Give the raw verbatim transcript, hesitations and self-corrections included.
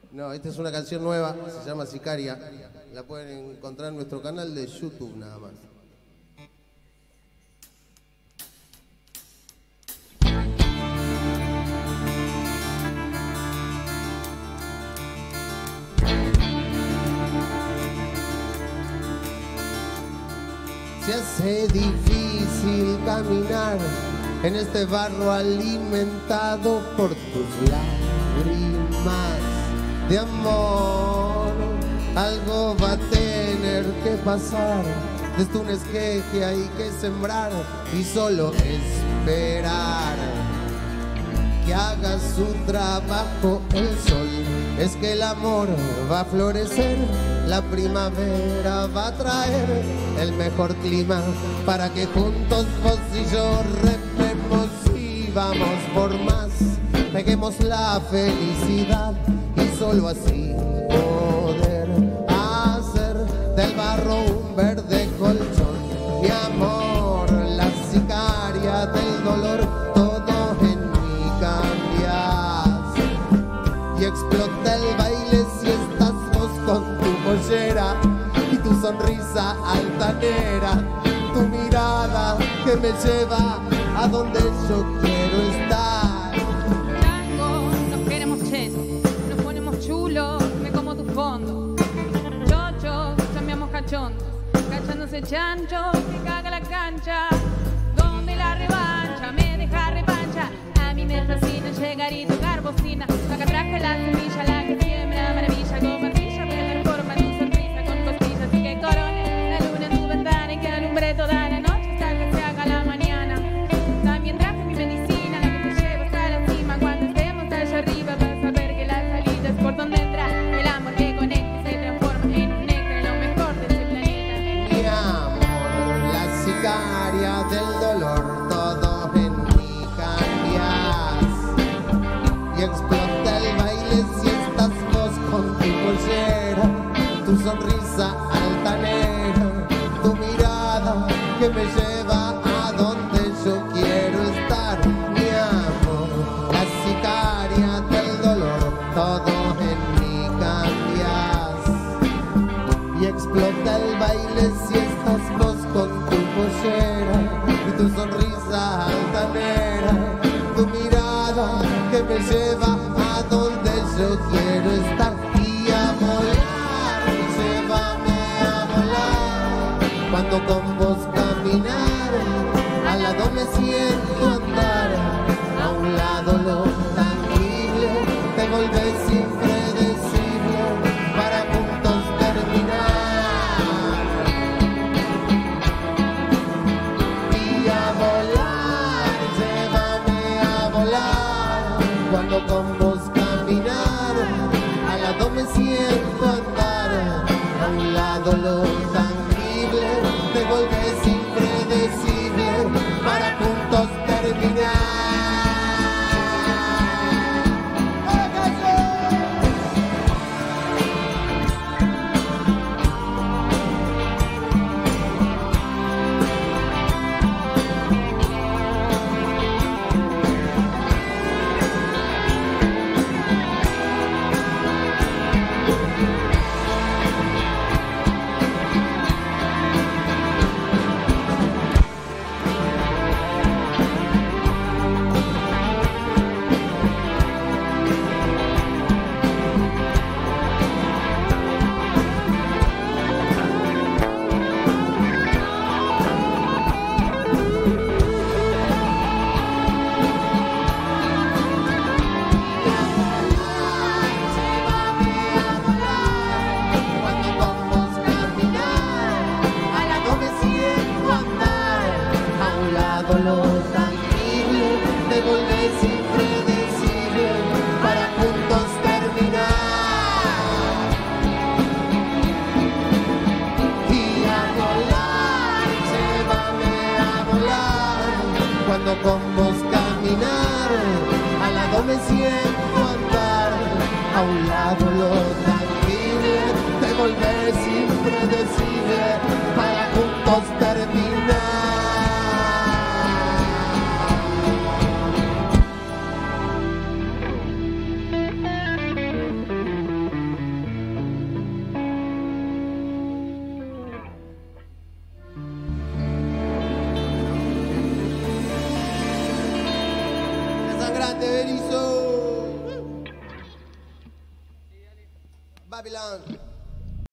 No, esta es una canción nueva, se llama Sicaria. La pueden encontrar en nuestro canal de YouTube nada más. Se hace difícil caminar en este barro alimentado por tus lágrimas de amor. Algo va a tener que pasar, desde un esqueje hay que sembrar y solo esperar que haga su trabajo el sol. Es que el amor va a florecer, la primavera va a traer el mejor clima para que juntos vos y yo rememos y vamos por más. Peguemos la felicidad y solo así poder hacer del barro un verde colchón. Mi amor, la sicaria del dolor, todo en mí cambias y explota el baile si estás vos con tu pollera y tu sonrisa altanera, tu mirada que me lleva a donde yo quiero estar. Tango, nos queremos chetos, nos ponemos chulos, me como tu fondo. Chocho, cambiamos cachondos, cachándose chancho, que caga la cancha. Donde la revancha me deja revancha, a mí me fascina llegar y tocar bocina. Acá traje la semilla, la que siembra maravilla, con martilla me transforma en tu sonrisa con costillas y que corone la luna en tu ventana y que alumbre toda la noche hasta que se haga la mañana. También traje mi medicina, la que te lleva hasta la cima. Cuando estemos allá arriba vas a ver que la salida es por donde entra el amor que conecta y se transforma en un néctar, lo mejor de este planeta. Mi amor, la sicaria del dolor, todo en mí cambias y explota el baile si estás vos con tu pollera, tu sonrisa altanera, tu mirada que me lleva a donde yo quiero estar. Mi amor, la sicaria del dolor, todo en mí cambias y explota el baile si estás vos con tu pollera y tu sonrisa altanera, tu mirada que me lleva a donde yo quiero estar. Y a volar, llévame a volar, cuando con vos caminar, al lado me siento andar, a un lado lo tangible, te volvés impredecible para juntos terminar. Y a volar, llévame a volar, cuando con vos caminar, al lado me siento andar, a un lado lo tangible, te volvés impredecible para juntos terminar. Cuando con vos caminar, al lado me siento andar, a un lado lo tangible, te volvés impredecible para juntos terminar. erizo. Babylon.